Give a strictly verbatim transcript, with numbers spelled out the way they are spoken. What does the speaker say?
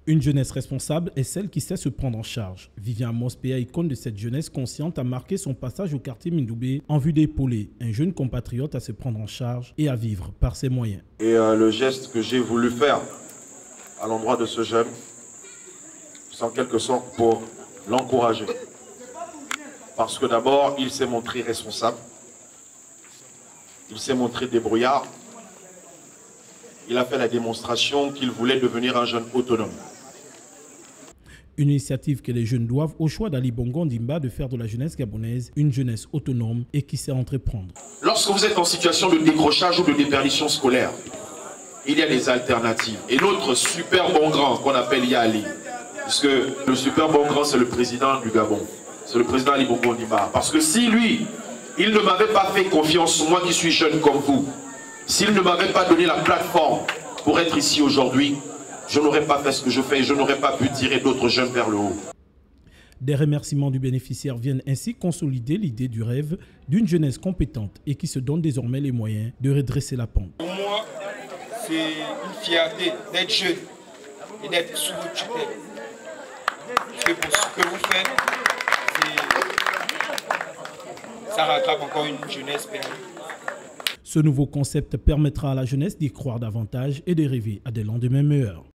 Une jeunesse responsable est celle qui sait se prendre en charge. Vivian Mospea, icône de cette jeunesse consciente, a marqué son passage au quartier Mindoubé en vue d'épauler un jeune compatriote à se prendre en charge et à vivre par ses moyens. Et euh, le geste que j'ai voulu faire à l'endroit de ce jeune, c'est en quelque sorte pour l'encourager. Parce que d'abord, il s'est montré responsable, il s'est montré débrouillard, il a fait la démonstration qu'il voulait devenir un jeune autonome. Une initiative que les jeunes doivent au choix d'Ali Bongo Ondimba de faire de la jeunesse gabonaise une jeunesse autonome et qui sait entreprendre. Lorsque vous êtes en situation de décrochage ou de déperdition scolaire, il y a des alternatives. Et l'autre super bon grand qu'on appelle Yali, puisque le super bon grand c'est le président du Gabon, c'est le président Ali Bongo Ondimba. Parce que si lui, il ne m'avait pas fait confiance, moi qui suis jeune comme vous, s'il ne m'avait pas donné la plateforme pour être ici aujourd'hui, je n'aurais pas fait ce que je fais et je n'aurais pas pu tirer d'autres jeunes vers le haut. Des remerciements du bénéficiaire viennent ainsi consolider l'idée du rêve d'une jeunesse compétente et qui se donne désormais les moyens de redresser la pente. Pour moi, c'est une fierté d'être jeune et d'être sous votre tutelle. Parce que pour ce que vous faites, ça rattrape encore une jeunesse perdue. Ce nouveau concept permettra à la jeunesse d'y croire davantage et de rêver à des lendemains meilleurs.